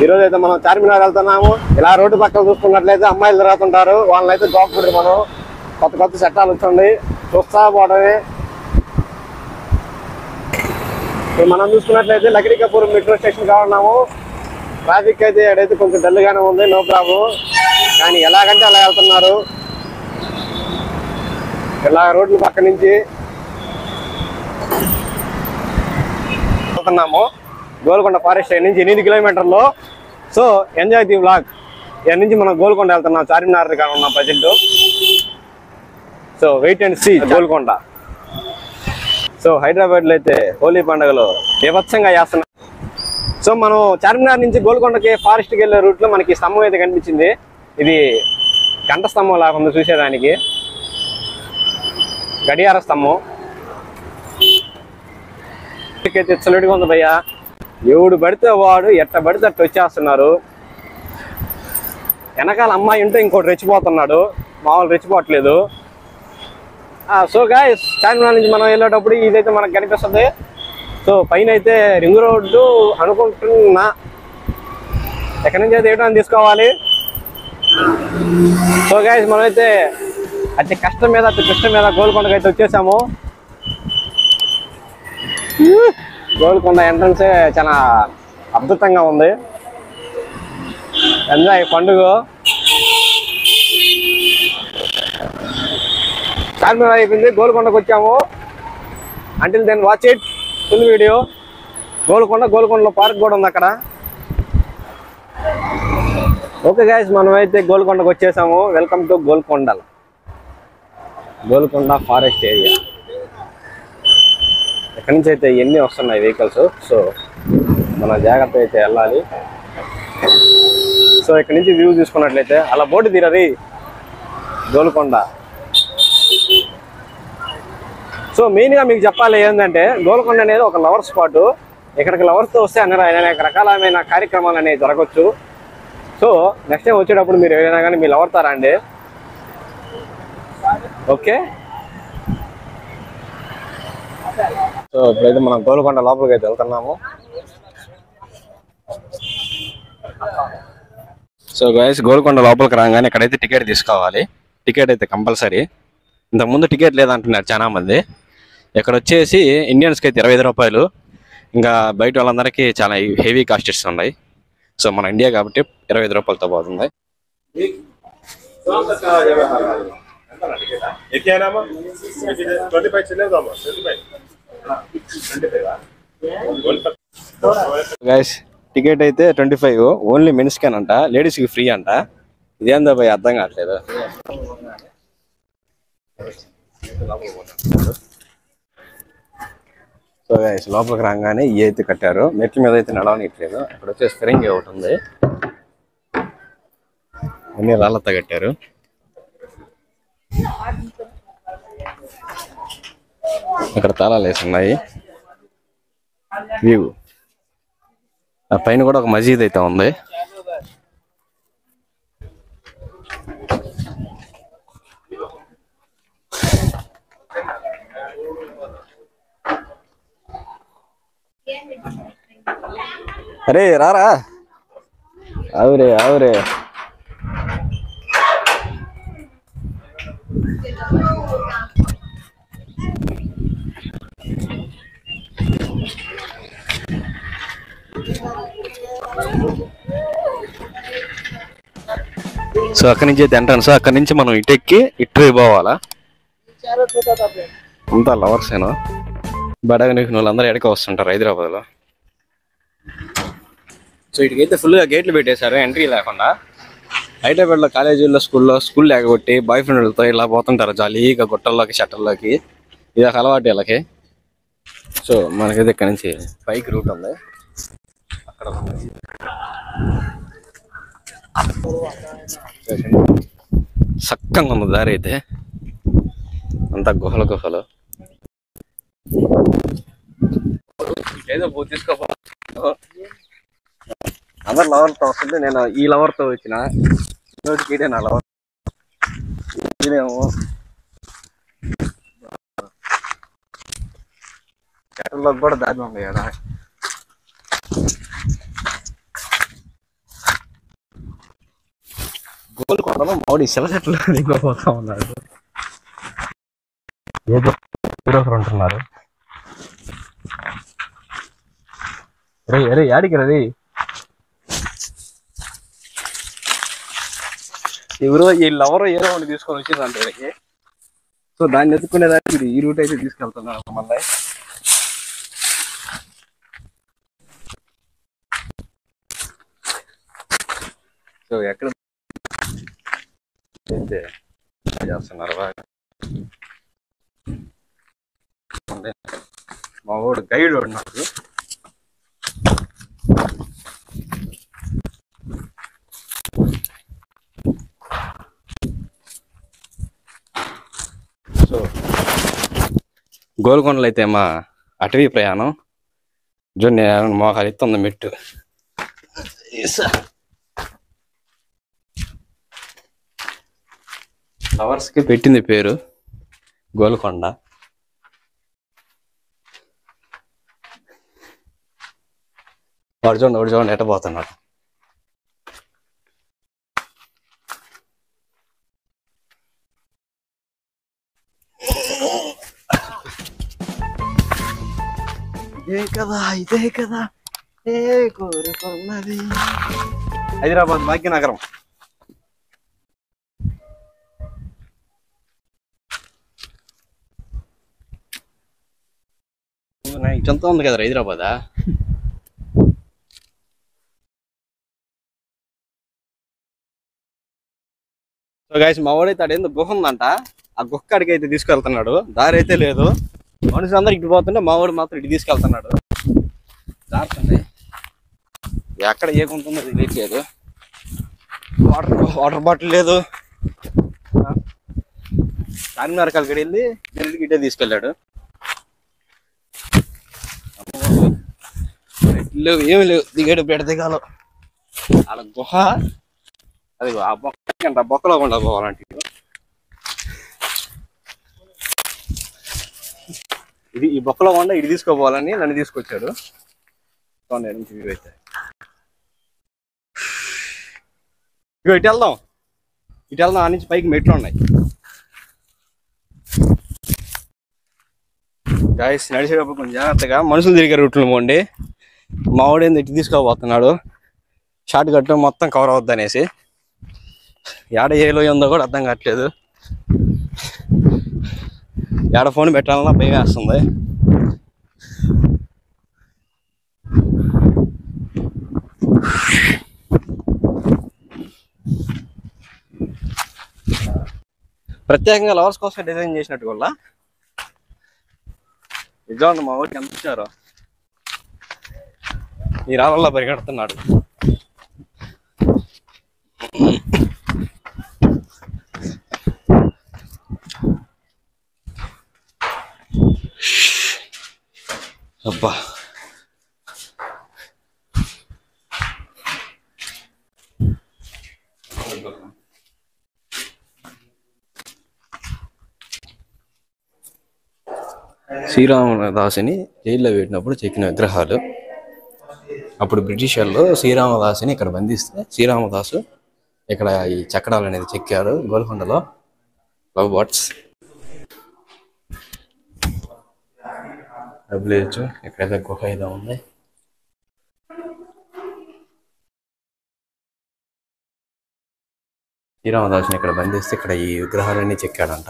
ఈ రోజు అయితే మనం చార్మినార్ వెళ్తున్నాము. ఇలా రోడ్డు పక్కన చూసుకున్నట్లయితే అమ్మాయిలు తిరుగుతుంటారు. వాళ్ళని అయితే గోపకూడదు. మనం కొత్త కొత్త చట్టాలు వచ్చింది, చూస్తా పోవడమే. మనం చూసుకున్నట్లయితే లక్డీ కపూర్ మెట్రో స్టేషన్ కావన్నాము. ట్రాఫిక్ అయితే ఎక్కడైతే కొంచెం డల్గానే ఉంది, నో ప్రాబ్లం. కానీ ఎలాగంటే అలా వెళ్తున్నారు. ఇలా రోడ్ల పక్క నుంచి వెళ్తున్నాము. గోల్కొండ ఫారెస్ట్ నుంచి 8 కిలోమీటర్లు. So enjoy the vlog. ఇక్కడ నుంచి మనం గోల్కొండ వెళ్తున్నాం. చార్మినార్ దగ్గర ఉన్నాం present. So wait and see Golconda. So Hyderabad లో అయితే హోలీ పండుగలు బీభత్సంగా చేస్తున్నాం. సో మనం చార్మినార్ నుంచి గోల్కొండకి ఫారెస్ట్కి వెళ్ళే రూట్ లో మనకి స్తంభం అయితే కనిపించింది. ఇది గంట స్తంభం లాగా ఉంది చూసేదానికి, గడియార స్తంభం. అయితే చల్లడిగా ఉంది భయ్యా. ఎవడు పడితే వాడు ఎట్ట పడితే అట్ట వచ్చేస్తున్నారు. వెనకాల అమ్మాయి ఉంటే ఇంకోటి రెచ్చిపోతున్నాడు, మామూలు రెచ్చిపోవట్లేదు. సో గాయ్స్, చార్మినార్ నుంచి మనం వెళ్ళేటప్పుడు ఇదైతే మనకు కనిపిస్తుంది. సో పైన అయితే రింగ్ రోడ్డు అనుకుంటున్నా. ఎక్కడి నుంచి అయితే ఏటని తీసుకోవాలి. సో గాయ్స్, మనమైతే అతి కష్టం మీద అతి కష్టం మీద గోల్కొండకి అయితే వచ్చేసాము. గోల్కొండ ఎంట్రన్సే చాలా అద్భుతంగా ఉంది. ఎంజాయ్ పండుగ. చార్మినార్ అయిపోయింది, గోల్కొండకు వచ్చాము. Until then watch it full video. గోల్కొండలో పార్క్ కూడా ఉంది అక్కడ. ఓకే గైస్, మనమైతే గోల్కొండకు వచ్చేసాము. Welcome to Golconda forest area. ఎక్కడి నుంచి అయితే ఎన్ని వస్తున్నాయి వెహికల్స్. సో మన జాగ్రత్త అయితే వెళ్ళాలి. సో ఇక్కడ నుంచి వ్యూ చూసుకున్నట్లయితే అలా బోర్డు తీరది గోల్కొండ. సో మెయిన్గా మీకు చెప్పాలి ఏంటంటే, గోల్కొండ అనేది ఒక లవర్ స్పాట్. ఇక్కడికి లవర్స్తో వస్తే అనేక రకాలమైన కార్యక్రమాలు అనేవి జరగవచ్చు. సో నెక్స్ట్ టైం వచ్చేటప్పుడు మీరు ఏదైనా కానీ మీ లవర్తో రండి. ఓకే. సో ఇప్పుడైతే మనం గోల్కొండ లోపలికి అయితే వెళ్తున్నాము. సో గైస్, గోల్కొండ లోపలికి రాగానే ఇక్కడైతే టికెట్ తీసుకోవాలి. టికెట్ అయితే కంపల్సరీ. ఇంతకుముందు టికెట్ లేదంటున్నారు చాలా మంది. ఇక్కడ వచ్చేసి ఇండియన్స్కి అయితే 25 రూపాయలు. ఇంకా బయట వాళ్ళందరికీ చాలా హెవీ కాస్టెస్ ఉన్నాయి. సో మన ఇండియా కాబట్టి 25 రూపాయలతో పోతుంది. గైస్, టికెట్ అయితే 25, ఓన్లీ మెన్స్ కి అంట, లేడీస్ కి ఫ్రీ అంట. ఇదేందో భయ్ అర్థం కావట్లేదు. సో గైస్, లోపలికి రాగానే ఈ అయితే కట్టారు. మెట్ల మీద అయితే నడవనిట్లేదు. అక్కడ వచ్చేసి ఫిరంగి ఒకటి ఉంది, అన్ని రాళ్ళతో కట్టారు. అక్కడ తాళాలు వేసి ఉన్నాయి. వ్యూ ఆ పైన కూడా ఒక మసీద్ అయితే ఉంది. అరే రారా, అవురే అవురే. సో అక్కడి నుంచి అయితే ఎంట్రన్స్. అక్కడి నుంచి మనం ఇటెక్కి ఇటు పోవాలా. అంతా లవర్స్ ఏనా, బడగ నీకు వాళ్ళందరూ ఎడక వస్తుంటారు హైదరాబాద్లో. సో ఇటుకైతే ఫుల్గా గేట్లు పెట్టేశారు, ఎంట్రీ లేకుండా. హైదరాబాద్లో కాలేజీల్లో స్కూల్ లేకపోతే బాయ్ ఫ్రెండ్లతో ఇలా పోతుంటారు జాలీగా గుట్టల్లోకి షట్టర్లోకి. ఇది ఒక అలవాటు వీళ్ళకి. సో మనకైతే ఇక్కడ నుంచి పైకి రూట్ ఉంది. అక్కడ చక్కగా ఉంది దారి అయితే, అంతా గుహలు. ఏదో తీసుకోపో. అందరు లవర్తో వస్తుంది, నేను ఈ లవర్తో వచ్చిన. నోటికి నా లవర్ ఇదేమో చెట్లలోకి కూడా దారి ఉంది కదా. గోల్కొండలో మౌడి సెలసెట్లు దిగిపోతా ఉన్నాడు. ఏదో ఒకరు ఉంటున్నారు. అరే యాడికి రది ఎవరో వీళ్ళెవరో ఏదో ఒకటి తీసుకొని వచ్చిందంట ఇక్కడికి. సో దాన్ని ఎత్తుకునేదానికి ఇది ఈ రూట్ అయితే తీసుకెళ్తున్నాను మళ్ళీ. సో ఎక్కడ అయితే చేస్తున్నారు బాగా. మా వాడు గైడ్ ఉన్నాడు. సో గోల్కొండలో అయితే మా అటవీ ప్రయాణం జొన్న మోకాలు ఎత్తుంది మెట్టు. ఫ్లవర్స్కి పెట్టింది పేరు గోల్కొండ. వాడు చూడండి ఎట్ట పోతున్నాడు. ఇదే కదా కోరుకున్నది హైదరాబాద్ భాగ్యనగరం. ఇటంతా ఉంది కదా హైదరాబాదా. సో గైస్ మా వాడైతే అడేందో గుహ ఉందంట. ఆ గుహ కాడికి అయితే తీసుకెళ్తున్నాడు. దారి అయితే లేదు. మనుషులందరూ ఇటు పోతుంటే మా వాడు మాత్రం ఇటు తీసుకెళ్తున్నాడు. జాగ్రత్త, ఎక్కడ ఏ కొంటుందో తెలియట్లేదు. వాటర్ బాటిల్ లేదు. చార్మినార్ కాడికి వెళ్ళి ఢిల్లీకి ఇటే తీసుకెళ్ళాడు. లేవు ఏమి లేవు, దిగేడు పెడ దిగాలో ఆడ గుహ. అది ఆ బొక్కలో కొండ పోవాలంటే ఇది ఈ బొక్కలో కొండ ఇటు తీసుకోపోవాలని నన్ను తీసుకొచ్చాడు. నుంచి వ్యూ అయితే ఇటు వెళ్దాం ఆ నుంచి పైకి మెట్లు ఉన్నాయి. గాయస్ నడిచేటప్పుడు కొంచెం జాగ్రత్తగా, మనుషులు తిరిగే రూట్లో పోండి. మావాడేంది ఇటు తీసుకోబోతున్నాడు. షార్ట్ కట్ మొత్తం కవర్ అవుద్ది అనేసి. ఏడ ఏలో ఉందో కూడా అర్థం కావట్లేదు. ఏడ ఫోన్ పెట్టాలన్నా భయం వేస్తుంది. ప్రత్యేకంగా లవర్స్ కోసం డిజైన్ చేసినట్టు వల్ల నిజంగా మా ఊరికి ఎంత ఇచ్చారో. ఈ రాళ్ళల్లో పరిగెడుతున్నాడు. అబ్బా శ్రీరామదాసుని జైల్లో పెట్టినప్పుడు చెక్కిన విగ్రహాలు. అప్పుడు బ్రిటిష్ వాళ్ళు శ్రీరామదాసుని ఇక్కడ బంధిస్తే శ్రీరామదాసు ఇక్కడ ఈ చక్రాలు అనేది చెక్కారు గోల్కొండలో. Love birds WH. ఇక్కడైతే గుహ ఏదో ఉంది. శ్రీరామదాసుని ఇక్కడ బంధిస్తే ఇక్కడ ఈ విగ్రహాలన్నీ చెక్కాడంట.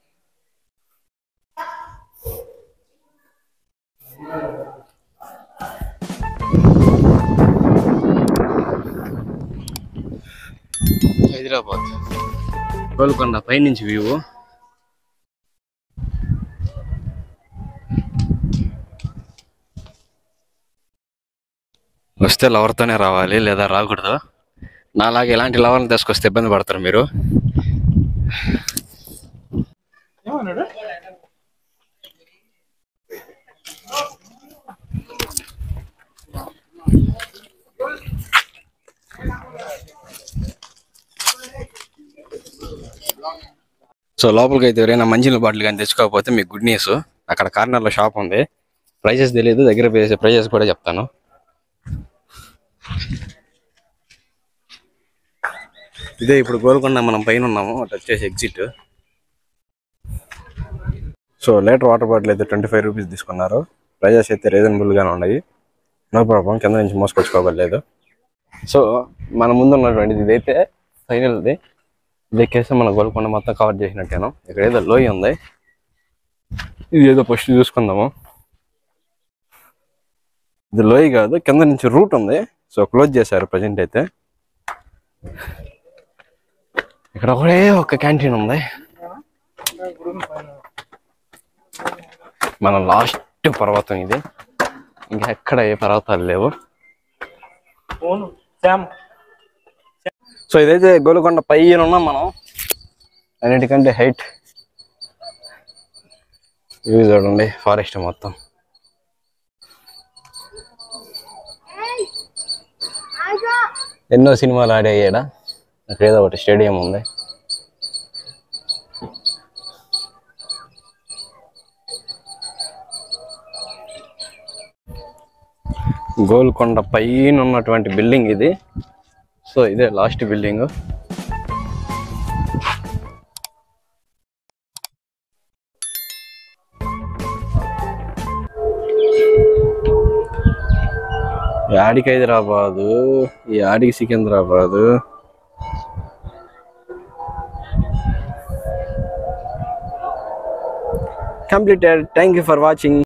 హైదరాబాద్ గోల్కొండ పైనుంచి వ్యూ. వస్తే లవర్తోనే రావాలి, లేదా రాకూడదు. నాలాగే ఇలాంటి లవర్ని తీసుకొస్తే ఇబ్బంది పడతారు మీరు. సో లోపలికి అయితే ఎవరైనా మంచినీళ్ళ బాటిల్ కానీ తెచ్చుకోకపోతే మీకు గుడ్ న్యూస్. అక్కడ కార్నర్లో షాప్ ఉంది. ప్రైజెస్ తెలియదు, దగ్గర ప్రైజెస్ కూడా చెప్తాను. ఇదే ఇప్పుడు గోల్కొండ మనం పైన ఉన్నాము, అటు వచ్చేసి exit. So litre water bottle అయితే 25 రూపీస్ తీసుకున్నారు. ప్రైజెస్ అయితే రీజనబుల్గానే ఉన్నాయి, నో ప్రాబ్లం. కింద నుంచి మోసుకొచ్చుకోగలేదు. సో మన ముందు ఉన్నటువంటిది ఇదైతే ఫైనల్ది. ఇది ఎక్కేస్తే మన గోల్కొండ మొత్తం కవర్ చేసినట్టేను. ఇక్కడ ఏదో లోయ ఉంది, ఇది ఏదో ఫస్ట్ చూసుకుందాము. ఇది లోయ కాదు, కింద నుంచి రూట్ ఉంది. సో క్లోజ్ చేశారు ప్రజెంట్ అయితే. ఇక్కడ ఒకటే ఒక క్యాంటీన్ ఉంది. మన లాస్ట్ పర్వతం ఇది, ఇంకా ఎక్కడ ఏ పర్వతాలు లేవు. సో ఇదైతే గోల్కొండ పైన ఉన్నాం మనం, అన్నిటికంటే హైట్. ఇవి చూడండి, ఫారెస్ట్ మొత్తం. ఎన్నో సినిమాలు ఆడేయాడ. అక్కడ ఏదో ఒకటి స్టేడియం ఉంది. గోల్కొండ పైన ఉన్నటువంటి బిల్డింగ్ ఇది. సో ఇదే లాస్ట్ బిల్డింగ్. యాడికి హైదరాబాదు, ఈ ఆడికి Secunderabad. Completed. Thank you for watching.